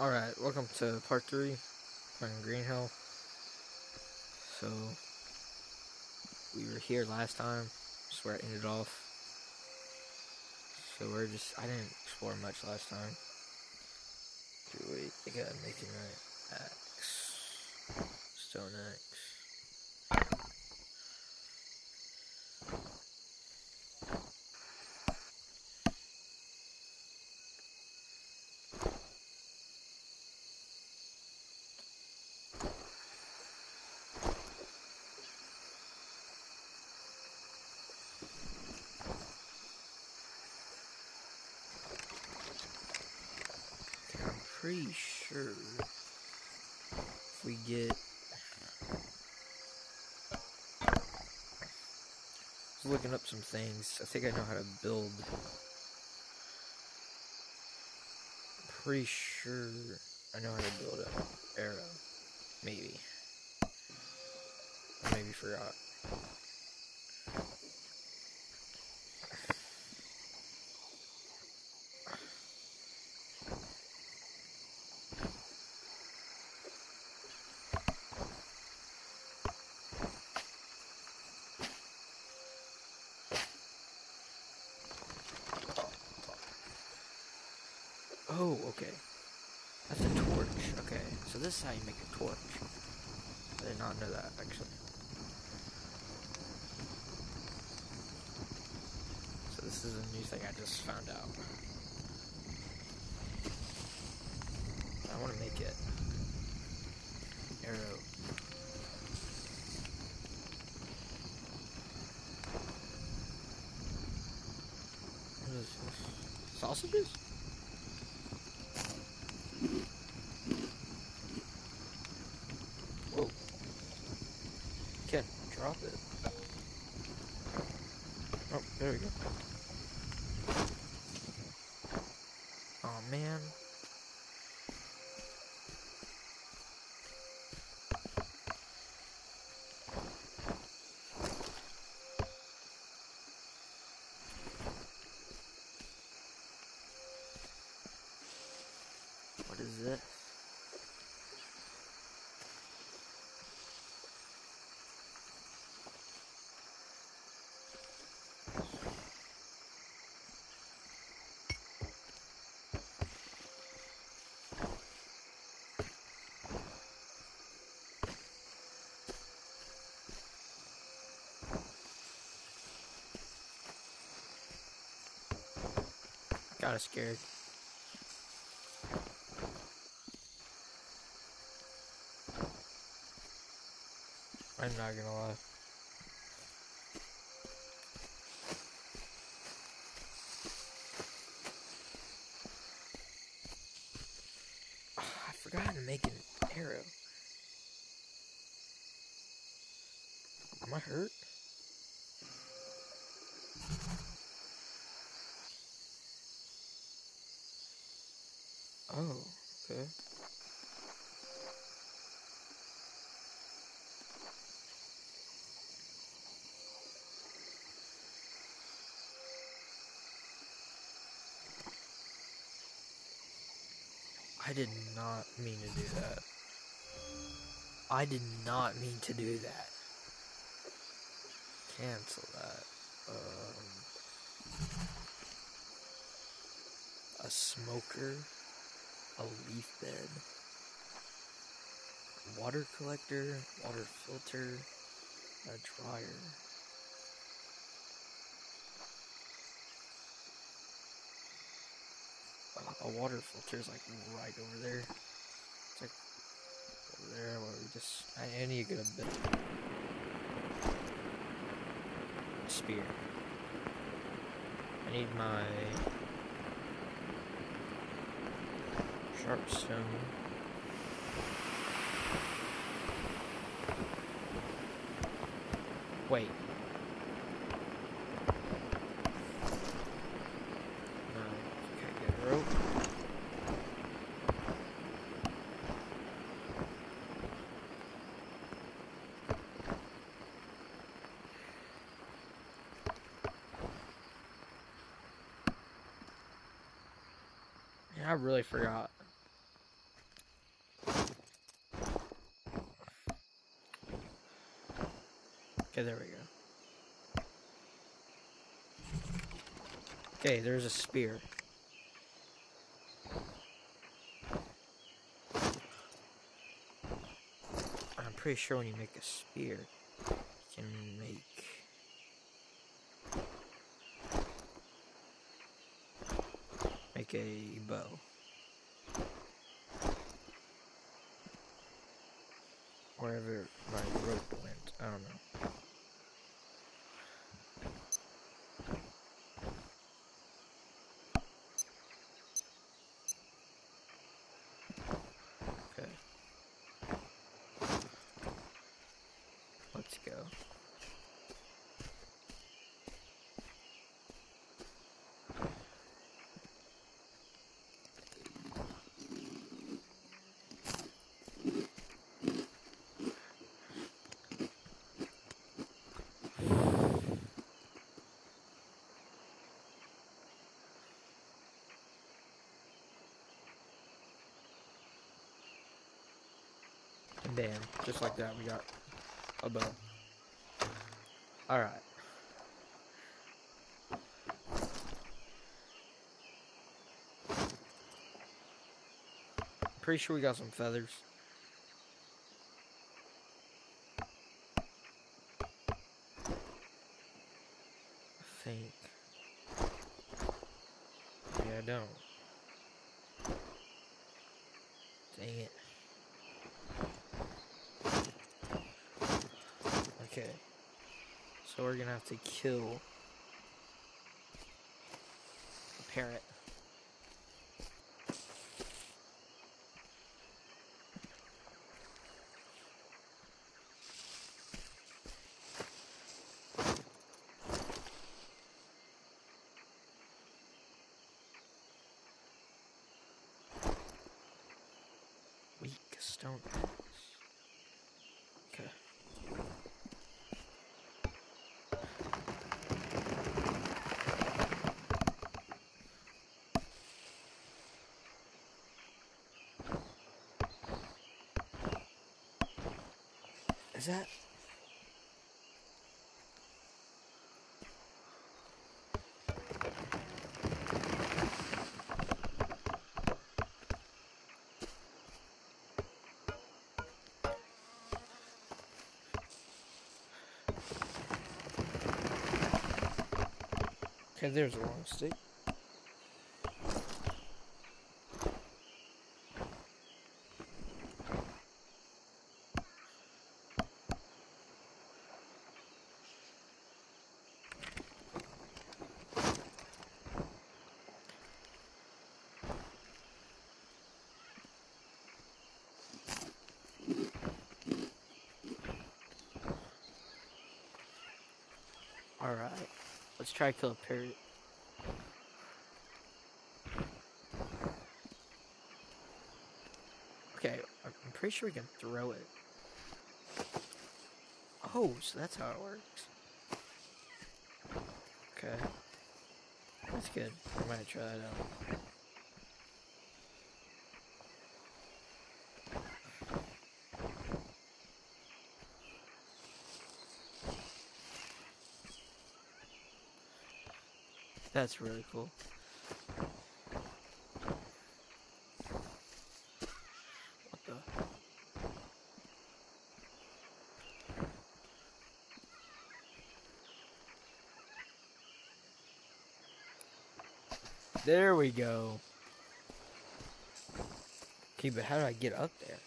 Alright, welcome to part 3, playing Green Hill. So, we were here last time, that's where I ended off. So I didn't explore much last time. Wait, I gotta make it right. Axe. Stone axe. I'm pretty sure if we get... I was looking up some things. I think I know how to build. I'm pretty sure I know how to build an arrow. Maybe. I maybe forgot. Oh, okay. That's a torch. Okay, so this is how you make a torch. I did not know that, actually. So this is a new thing I just found out. I want to make it. Arrow. What is this? Sausages? Whoa. Can't drop it. Oh, there we go. Oh man. What is this? Kinda scared. I'm not gonna lie. I forgot how to make an arrow. Am I hurt? Oh, okay. I did not mean to do that. I did not mean to do that. Cancel that. A smoker, a leaf bed, water collector, water filter, a dryer. A water filter is like right over there. It's like over there where we just... I need to get a bit. Spear. I need my sharp stone. Wait. No, can't get a rope. I really forgot. Okay, there we go. Okay, there's a spear. I'm pretty sure when you make a spear, you can make a bow. Wherever my rope went, I don't know. Okay. Let's go. And damn, just like that, we got a bow. Alright. Pretty sure we got some feathers. I think. Yeah, I don't. Dang it. Okay. So we're gonna have to kill a parrot. Weak stone axe. Okay. Is that? Okay, there's a long stick. Alright. Let's try to kill a parrot. Okay, I'm pretty sure we can throw it. Oh, so that's how it works. Okay. That's good. I might try that out. That's really cool. What the? There we go. Okay, but how do I get up there?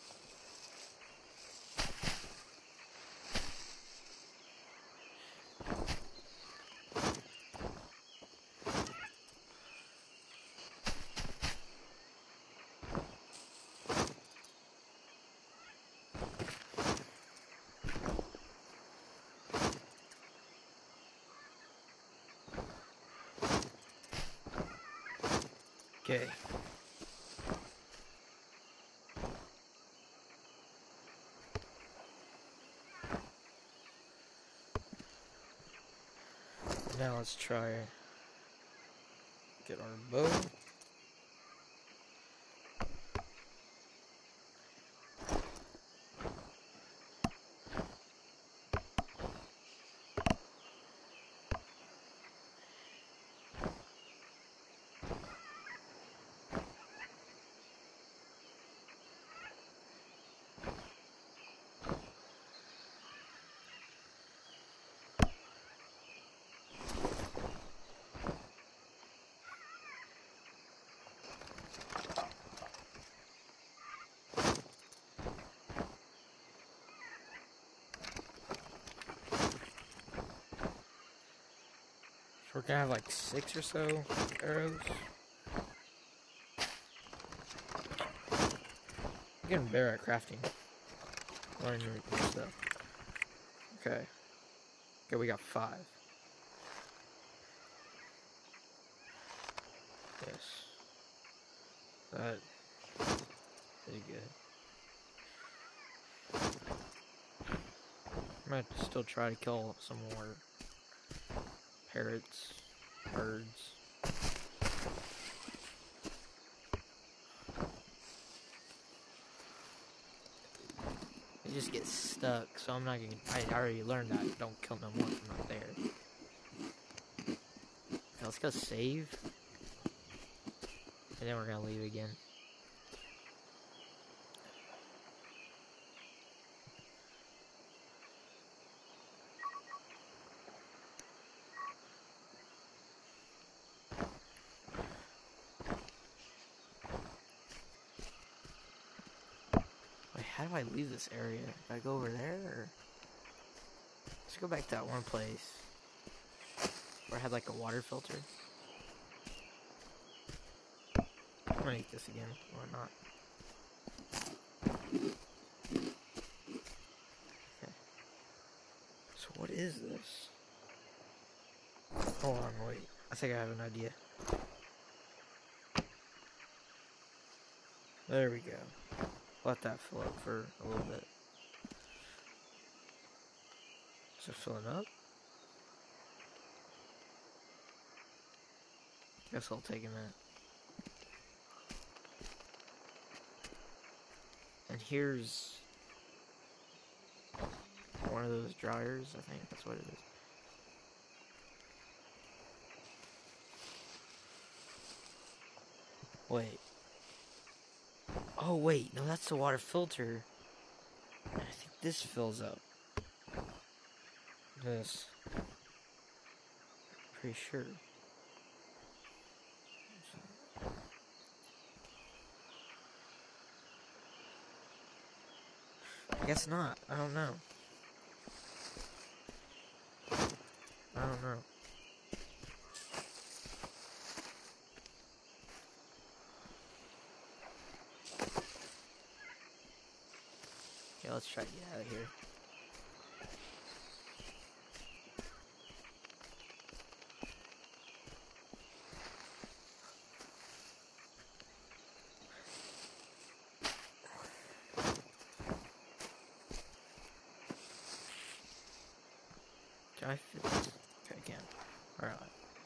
Okay. Now let's try get our bow. We're gonna have like 6 or so arrows. I'm getting better at crafting. Learning new stuff. Okay. Okay, we got 5. Yes. That is good. I might still try to kill some more parrots, birds. They just get stuck, so I'm not gonna. I already learned that. Don't kill no more if I'm not there. Okay, let's go save. And then we're gonna leave again. Wait, how do I leave this area? Do I go over there, or... Let's go back to that one place where I had like a water filter. I'm gonna eat this again, why not? Okay. So what is this? Hold on, wait. I think I have an idea. There we go. Let that fill up for a little bit. Is it filling up? Guess I'll take a minute. And here's one of those dryers, I think that's what it is. Wait. Oh wait, no, that's the water filter. And I think this fills up. This. Pretty sure. I guess not. I don't know. I don't know. Okay, let's try to get out of here. Can I fit this? Okay, I can. Alright.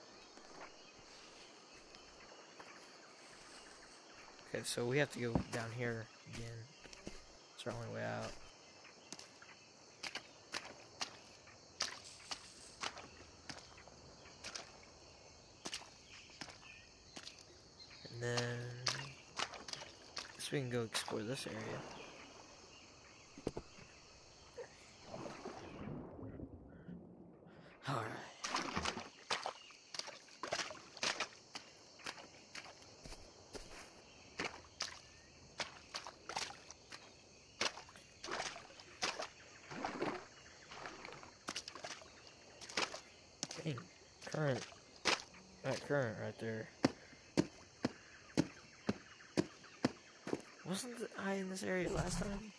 Okay, so we have to go down here again. It's our only way out. And then... I guess we can go explore this area. Alright. Dang, current. That current right there. Wasn't I in this area last time?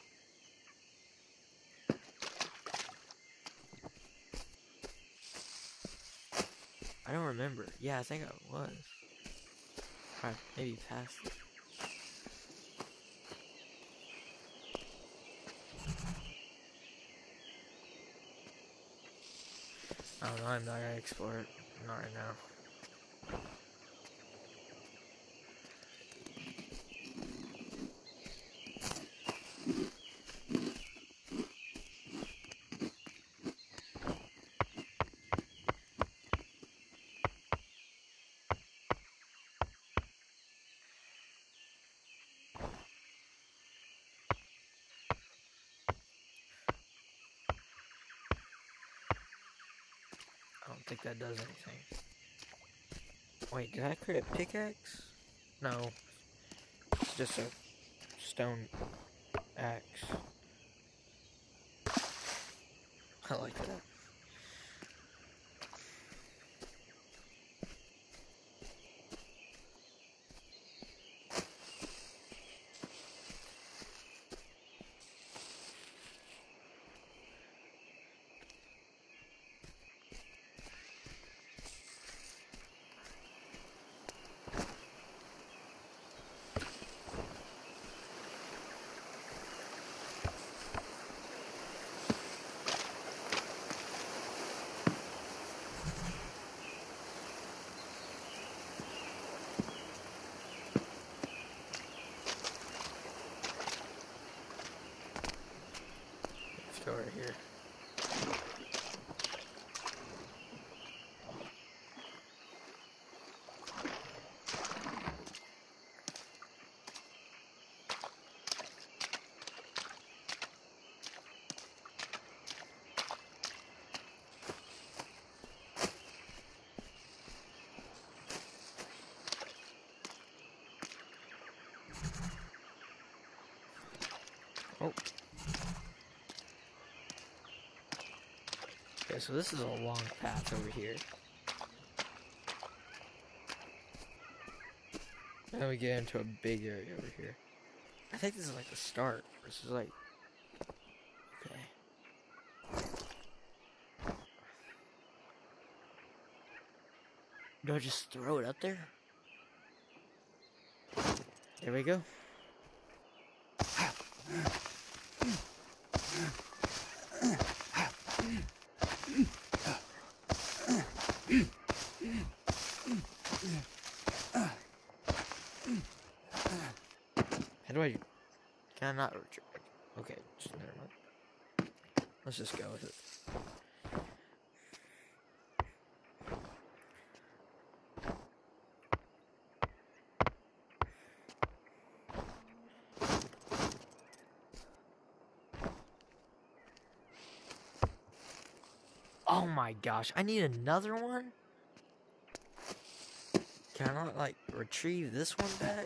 I don't remember. Yeah, I think I was. Probably maybe past it. I don't know, I'm not gonna explore it. Not right now. I don't think that does anything. Wait, did I create a pickaxe? No. It's just a stone axe. I like that. Oh. Okay, so this is a long path over here. Now we get into a big area over here. I think this is like the start. This is like... Okay. Do I just throw it up there? There we go. How do I... Can I not retrieve? Okay, just never mind. Let's just go with it. Oh my gosh, I need another one? Can I not, like, retrieve this one back?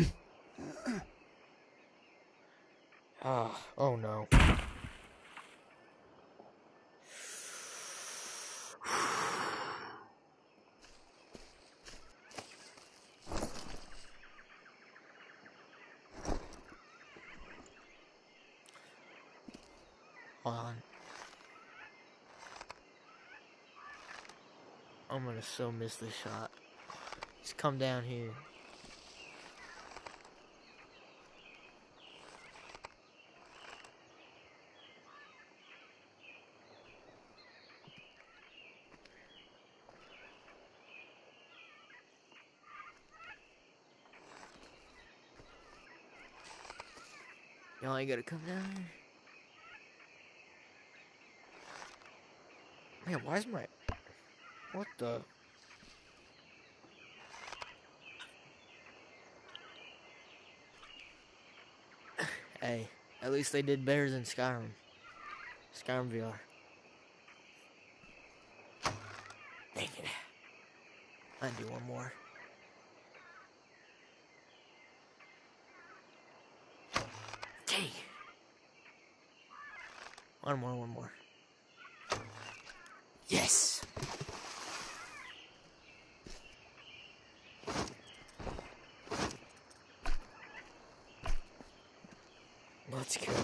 Oh no. Hold on. I'm gonna so miss this shot. Just come down here. Y'all ain't gotta come down here. Man, why is my... What the... Hey, at least they did better than Skyrim. Skyrim VR. Dang it. I can do one more. Dang. One more. Yes! Let's go.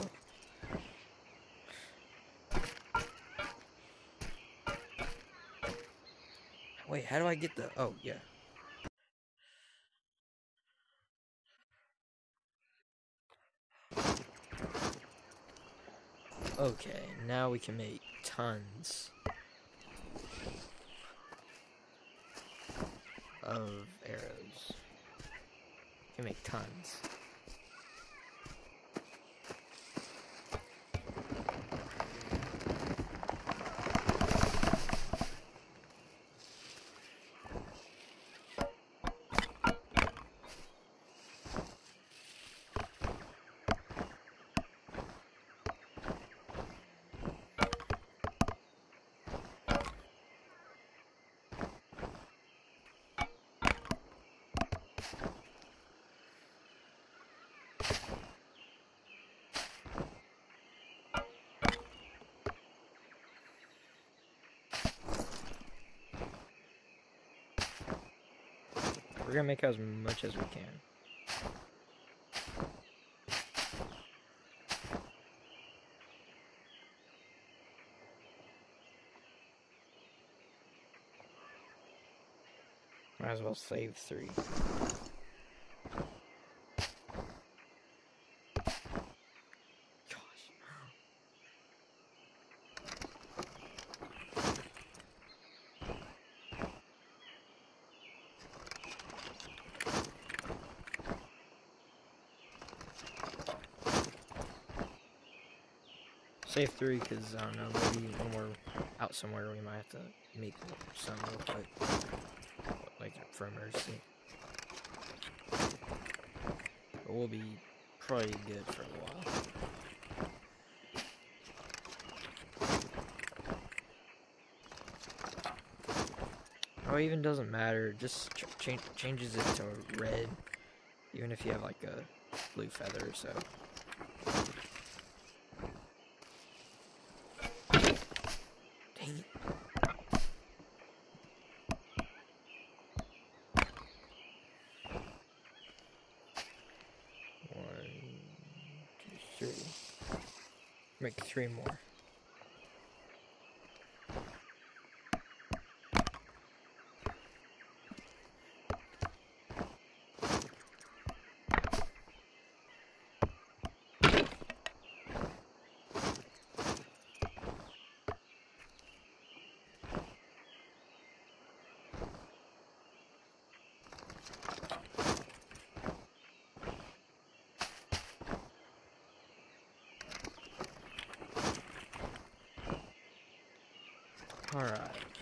Wait, how do I get the... Oh, yeah. Okay, now we can make tons of arrows. We can make tons. We're gonna make as much as we can. Might as well save 3. Save 3 because, I don't know, maybe when we're out somewhere we might have to make some real quick. Like, for emergency. But we'll be probably good for a while. Oh, it even doesn't matter. Just changes it to red. Even if you have like a blue feather, so. Dang it. One, two, three. Make 3 more. Alright.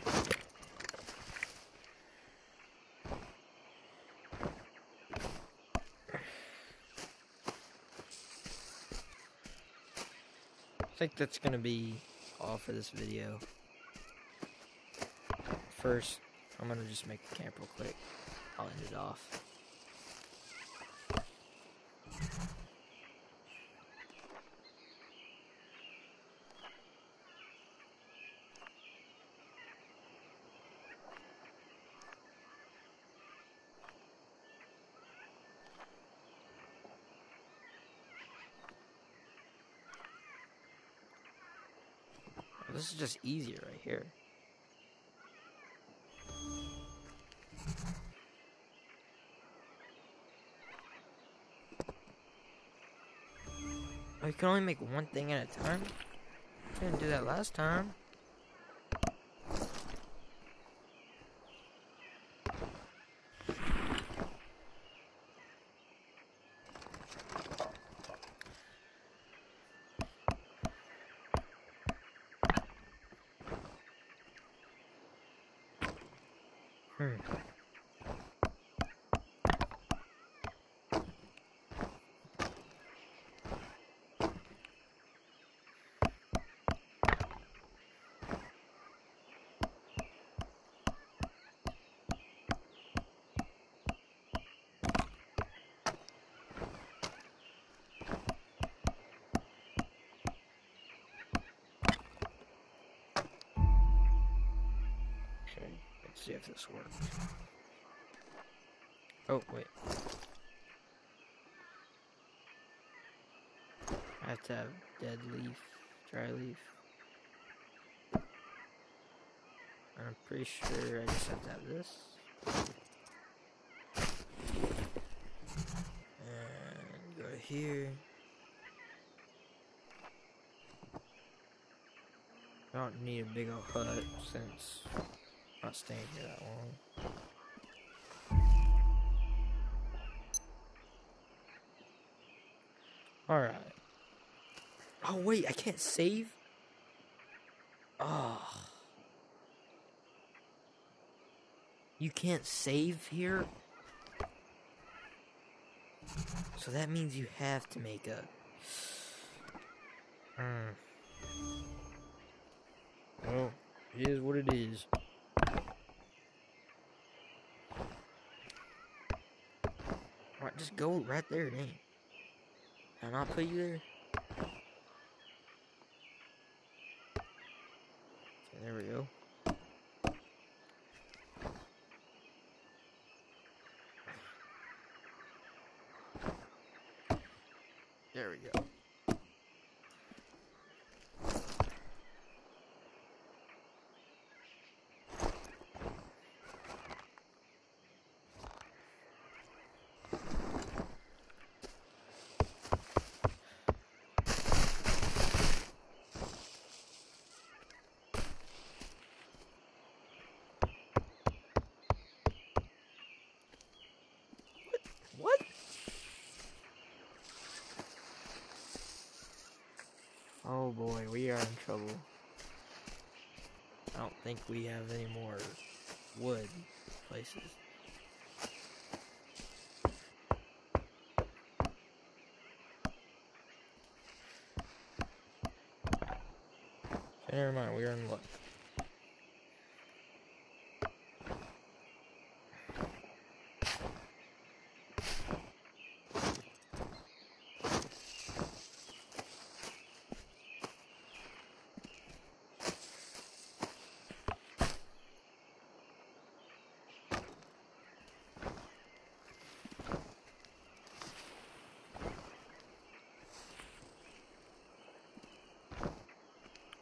I think that's gonna be all for this video. First, I'm gonna just make the camp real quick. I'll end it off. This is just easier right here. Oh, you can only make one thing at a time? I didn't do that last time. Okay, let's see if this works. Oh, wait. I have to have dead leaf, dry leaf. I'm pretty sure I just have to have this. And go to here. I don't need a big old hut since I'm not staying here that long. Alright. Oh wait, I can't save? Oh. You can't save here? So that means you have to make a... Well, it is what it is. Alright, just go right there, dang. Did I not put you there? Okay, there we go. There we go. What? Oh boy, we are in trouble. I don't think we have any more wood places. Okay, never mind, we are in luck.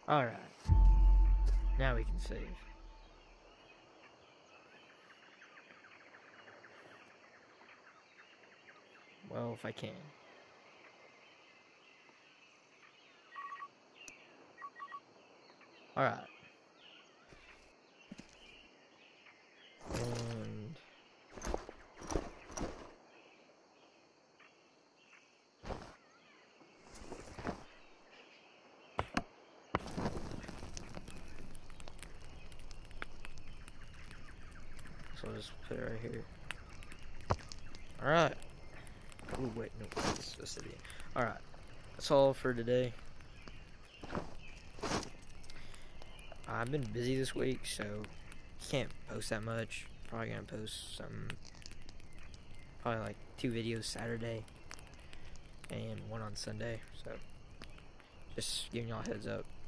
Alright. Now we can save. Well, if I can. Alright. And so I'll just put it right here. Alright. Oh wait, no, it's supposed to be. Alright. That's all for today. I've been busy this week, so can't post that much. Probably gonna post probably like 2 videos Saturday and 1 on Sunday. So just giving y'all a heads up.